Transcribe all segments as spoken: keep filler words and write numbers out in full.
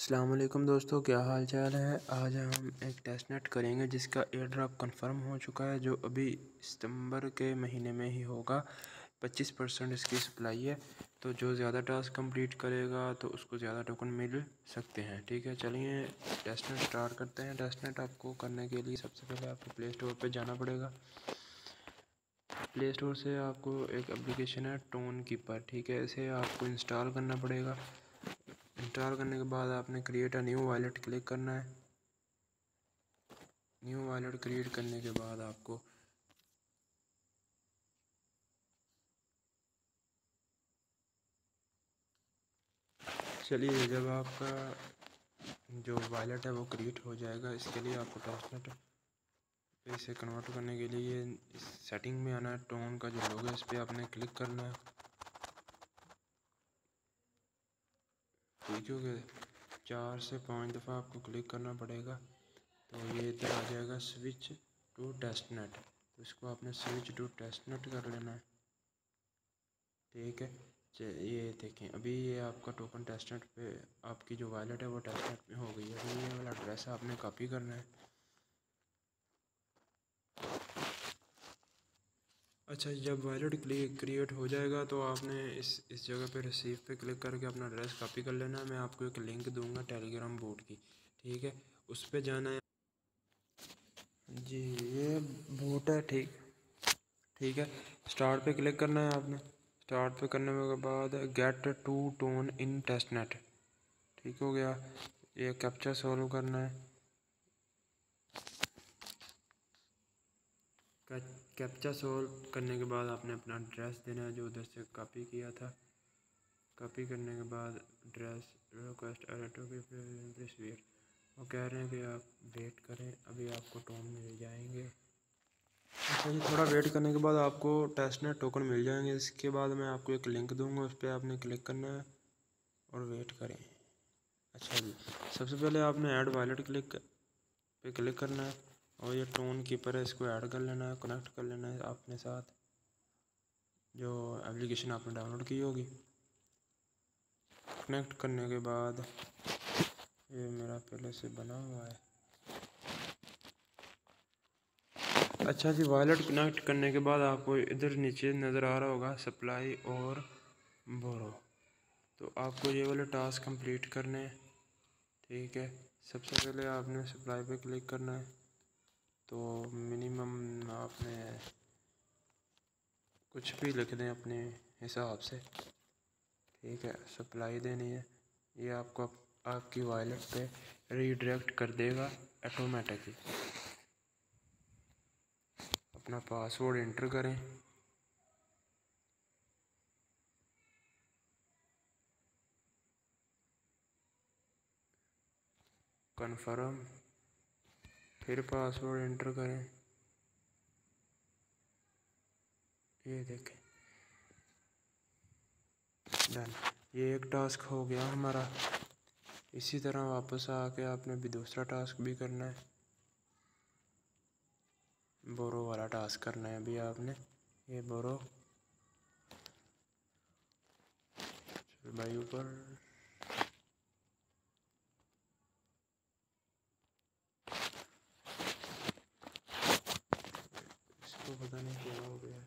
अस्सलाम वालेकुम दोस्तों, क्या हाल चाल है। आज हम एक टेस्ट नेट करेंगे जिसका एयर ड्रॉप कन्फर्म हो चुका है, जो अभी सितंबर के महीने में ही होगा। पच्चीस परसेंट इसकी सप्लाई है, तो जो ज़्यादा टास्क कंप्लीट करेगा तो उसको ज़्यादा टोकन मिल सकते हैं। ठीक है, चलिए टेस्ट नेट स्टार्ट करते हैं। टेस्ट नेट आपको करने के लिए सबसे पहले आपको प्ले स्टोर पर जाना पड़ेगा। प्ले स्टोर से आपको एक एप्लीकेशन है टोन कीपर, ठीक है, इसे आपको इंस्टॉल करना पड़ेगा। इंस्टॉल करने के बाद आपने create a new wallet click करना है। न्यू वॉलेट क्रिएट करने के बाद आपको चलिए जब आपका जो वॉलेट है वो क्रिएट हो जाएगा, इसके लिए आपको टेस्टनेट पे इसे कन्वर्ट करने के लिए इस सेटिंग में आना है। टोन का जो लोगो है इस पर आपने क्लिक करना है। ठीक हो गया, चार से पाँच दफ़ा आपको क्लिक करना पड़ेगा, तो ये इधर आ जाएगा स्विच टू टेस्टनेट। तो इसको आपने स्विच टू टेस्टनेट कर लेना है। ठीक है, ये देखें अभी ये आपका टोकन टेस्टनेट पे आपकी जो वॉलेट है वो टेस्टनेट पे हो गई है। अभी ये वाला एड्रेस आपने कॉपी करना है। अच्छा, जब वॉलेट क्रिएट हो जाएगा तो आपने इस इस जगह पे रिसीव पे क्लिक करके अपना एड्रेस कॉपी कर लेना है। मैं आपको एक लिंक दूंगा टेलीग्राम बोट की, ठीक है, उस पर जाना है। जी ये बोट है, ठीक ठीक है। स्टार्ट पे क्लिक करना है आपने। स्टार्ट पे करने के बाद get to TON in testnet, ठीक हो गया। ये कैप्चा सॉल्व करना है। कैप्चा सॉल्व करने के बाद आपने अपना एड्रेस देना है जो उधर से कॉपी किया था। कॉपी करने के बाद एड्रेस रिक्वेस्ट प्लीज वेट, वो कह रहे हैं कि आप वेट करें, अभी आपको टोन मिल जाएंगे। अच्छा जी, थोड़ा वेट करने के बाद आपको टेस्टनेट टोकन मिल जाएंगे। इसके बाद मैं आपको एक लिंक दूंगा, उस पर आपने क्लिक करना है और वेट करें। अच्छा जी, सबसे पहले आपने ऐड वॉलेट क्लिक पे क्लिक करना है और ये टोन कीपर है, इसको ऐड कर लेना है, कनेक्ट कर लेना है अपने साथ जो एप्लीकेशन आपने डाउनलोड की होगी। कनेक्ट करने के बाद ये मेरा पहले से बना हुआ है। अच्छा जी, वॉलेट कनेक्ट करने के बाद आपको इधर नीचे नज़र आ रहा होगा सप्लाई और बोरो, तो आपको ये वाले टास्क कंप्लीट करने हैं। ठीक है, सबसे पहले आपने सप्लाई पे क्लिक करना है, तो मिनिमम आपने कुछ भी लिख दें अपने हिसाब से। ठीक है, सप्लाई देनी है, ये आपको आपकी वॉलेट पे रीडायरेक्ट कर देगा ऑटोमेटिकली। अपना पासवर्ड एंटर करें। कन्फर्म, फिर पासवर्ड एंटर करें। ये देखें डन, ये एक टास्क हो गया हमारा। इसी तरह वापस आके आपने भी दूसरा टास्क भी करना है, बोरो वाला टास्क करना है अभी आपने। ये बोरो चल भाई ऊपर, इसको पता नहीं क्या हो गया।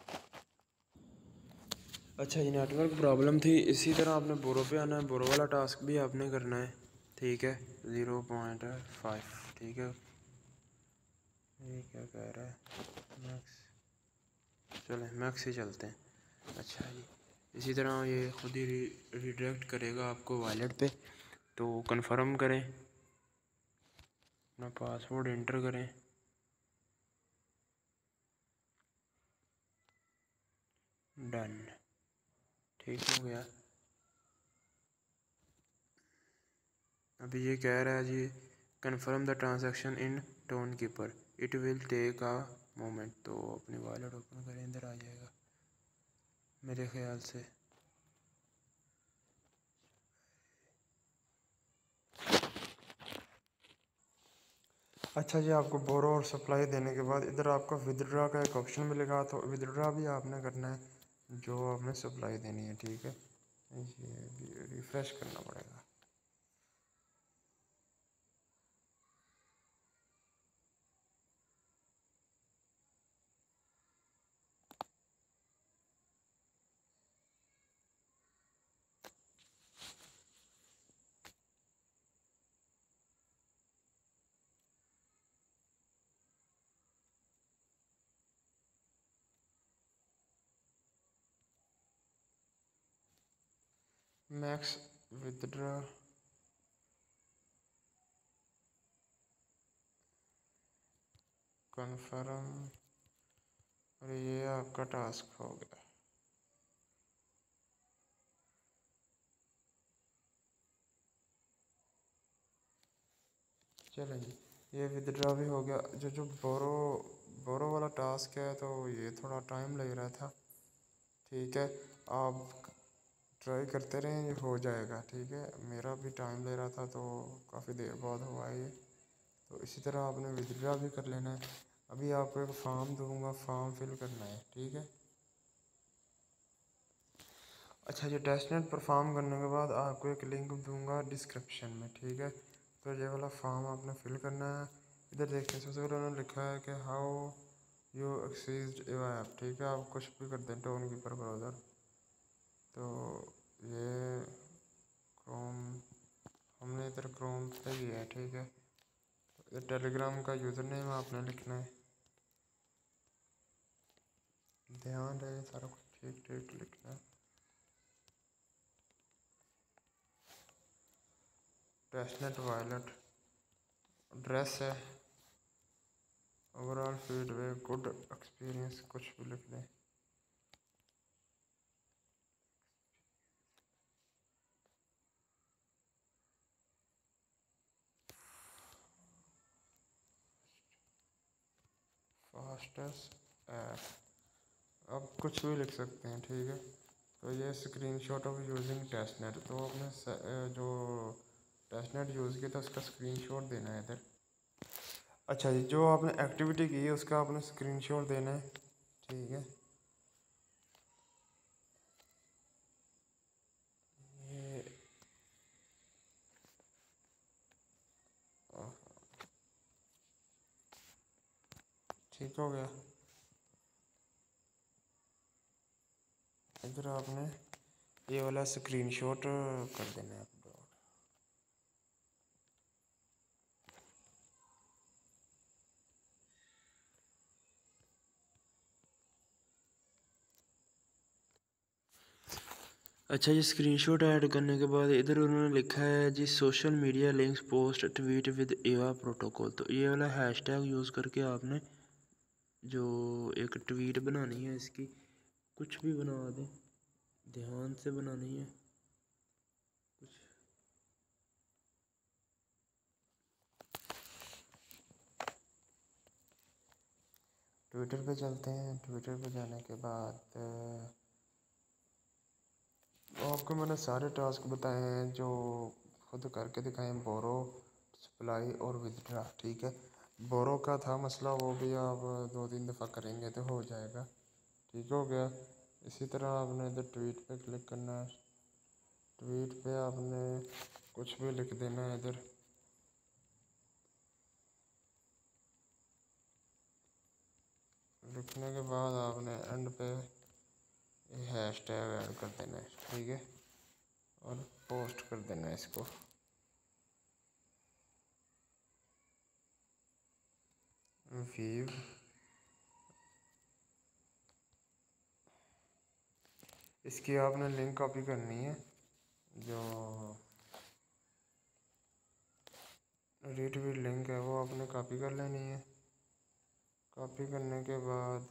अच्छा, ये नेटवर्क प्रॉब्लम थी। इसी तरह आपने बोरो पे आना है, बोरो वाला टास्क भी आपने करना है। ठीक है, ज़ीरो पॉइंट फाइव, ठीक है। ये क्या कह रहा है, मैक्स, चले मैक्स ही चलते हैं। अच्छा जी, इसी तरह ये खुद ही री रिडायरेक्ट करेगा आपको वॉलेट पे, तो कंफर्म करें, अपना पासवर्ड एंटर करें। डन, ठीक हो गया। अभी ये कह रहा है जी confirm the transaction in TON keeper, it will take a moment. तो अपनी वॉलेट ओपन करें, इधर आ जाएगा मेरे ख्याल से। अच्छा जी, आपको बोरो और सप्लाई देने के बाद इधर आपको विदड्रॉ का एक ऑप्शन मिलेगा, तो विदड्रॉ भी आपने करना है जो आपने सप्लाई देनी है। ठीक है, ये भी रिफ़्रेश करना पड़ेगा। मैक्स विदड्रा कन्फर्म, और ये आपका टास्क हो गया। चलें जी, ये विदड्रा भी हो गया। जो जो बोरो बोरो वाला टास्क है तो ये थोड़ा टाइम लग रहा था, ठीक है। आप ट्राई करते रहें, ये हो जाएगा, ठीक है। मेरा भी टाइम ले रहा था तो काफ़ी देर बाद हुआ है ये। तो इसी तरह आपने विदड्रा भी कर लेना है। अभी आपको एक फॉर्म दूंगा, फॉर्म फिल करना है, ठीक है। अच्छा, ये टेस्टनेट परफॉर्म करने के बाद आपको एक लिंक दूंगा डिस्क्रिप्शन में, ठीक है। तो ये वाला फॉर्म आपने फिल करना है। इधर देखिए सबसे पहले उन्होंने लिखा है कि how you access Ava app, ठीक है। आप कुछ भी कर दें, टोन कीपर ब्राउज़र। तो ये क्रोम, हमने इधर क्रोम पे ही है, ठीक है। तो टेलीग्राम का यूज़र नेम आपने लिखना है, ध्यान रहे सारा कुछ ठीक ठीक लिखना है। टेस्टनेट वायलेट एड्रेस है, ओवरऑल फीडबैक गुड एक्सपीरियंस, कुछ भी लिख लें। फास्टेस्ट ऐप, आप कुछ भी लिख सकते हैं, ठीक है। तो ये स्क्रीनशॉट ऑफ यूजिंग टेस्टनेट, तो आपने जो टेस्टनेट यूज़ किया था उसका स्क्रीनशॉट देना है इधर। अच्छा जी, जो आपने एक्टिविटी की है उसका आपने स्क्रीनशॉट देना है, ठीक है। ये ठीक हो गया। इधर आपने ये वाला स्क्रीनशॉट कर देना है अपलोड। अच्छा जी, स्क्रीनशॉट ऐड करने के बाद इधर उन्होंने लिखा है जी social media links post tweet with Ava protocol. तो ये वाला हैशटैग यूज़ करके आपने जो एक ट्वीट बनानी है, इसकी कुछ भी बना दें, ध्यान से बनानी है कुछ। ट्विटर पे चलते हैं। ट्विटर पे जाने के बाद आपको मैंने सारे टास्क बताए हैं जो खुद करके दिखाएं, बोरो, सप्लाई और विदड्रा, ठीक है। बोरो का था मसला, वो भी आप दो तीन दफ़ा करेंगे तो हो जाएगा, ठीक हो गया। इसी तरह आपने इधर ट्वीट पे क्लिक करना है। ट्वीट पे आपने कुछ भी लिख देना है इधर। लिखने के बाद आपने एंड पे हैश टैग ऐड कर देना है, ठीक है, और पोस्ट कर देना है इसको। व्यू इसकी आपने लिंक कॉपी करनी है, जो रीट्वीट लिंक है वो आपने कॉपी कर लेनी है। कॉपी करने के बाद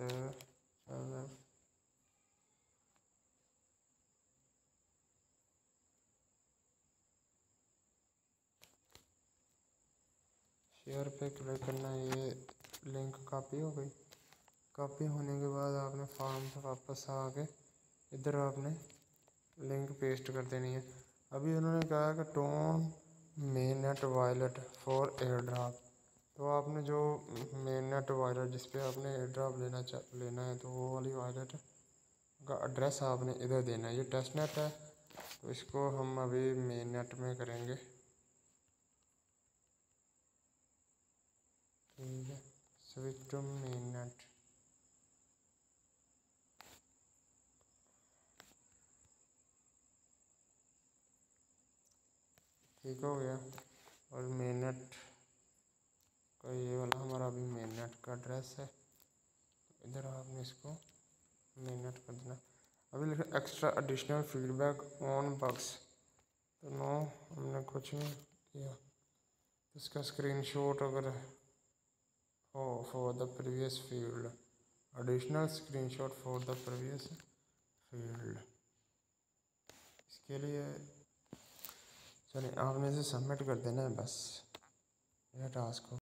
शेयर पे क्लिक करना है। ये लिंक कॉपी हो गई। कॉपी होने के बाद आपने फॉर्म पे वापस आके इधर आपने लिंक पेस्ट कर देनी है। अभी उन्होंने कहा कि TON mainnet wallet for airdrop, तो आपने जो मेन नेट वायलेट जिस पे आपने एयर ड्रॉप लेना लेना है तो वो वाली वायलेट का एड्रेस आपने इधर देना है। ये टेस्ट नेट है तो इसको हम अभी मेन नेट में करेंगे, ठीक है। स्विच टू मेन नेट, ठीक हो गया। और मेन नेट का ये वाला हमारा अभी मेन नेट का एड्रेस है, तो इधर आपने इसको मेन नेट कर देना। अभी लिखा extra additional feedback on bugs, तो नो हमने कुछ नहीं किया। तो इसका स्क्रीनशॉट अगर हो for the previous field, additional screenshot for the previous field, इसके लिए चलिए आपने इसे सबमिट कर देना है बस, यह टास्क हो